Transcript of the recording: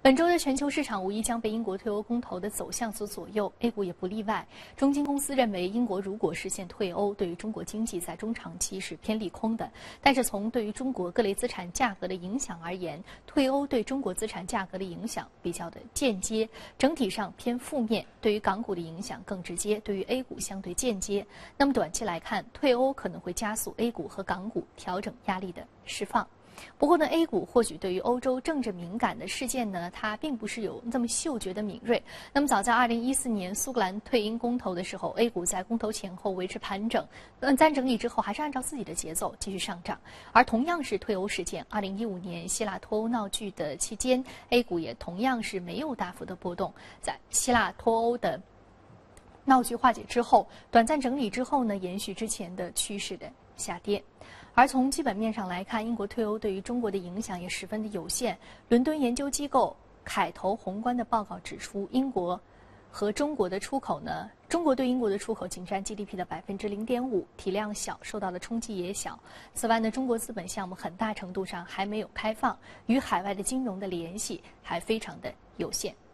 本周的全球市场无疑将被英国退欧公投的走向所左右 ，A 股也不例外。中金公司认为，英国如果实现退欧，对于中国经济在中长期是偏利空的。但是从对于中国各类资产价格的影响而言，退欧对中国资产价格的影响比较的间接，整体上偏负面；对于港股的影响更直接，对于 A 股相对间接。那么短期来看，退欧可能会加速 A 股和港股调整压力的释放。不过呢 ，A 股或许对于欧洲政治敏感的事件呢，它并不是有这么嗅觉的敏锐。那么早在2014年苏格兰退英公投的时候 ，A 股在公投前后维持盘整，短暂整理之后还是按照自己的节奏继续上涨。而同样是退欧事件，2015年希腊脱欧闹剧的期间 ，A 股也同样是没有大幅的波动。在希腊脱欧的闹剧化解之后，短暂整理之后呢，延续之前的趋势的下跌。而从基本面上来看，英国退欧对于中国的影响也十分的有限。伦敦研究机构凯投宏观的报告指出，英国和中国的出口呢，中国对英国的出口仅占 GDP 的0.5%，体量小，受到的冲击也小。此外呢，中国资本项目很大程度上还没有开放，与海外的金融的联系还非常的有限。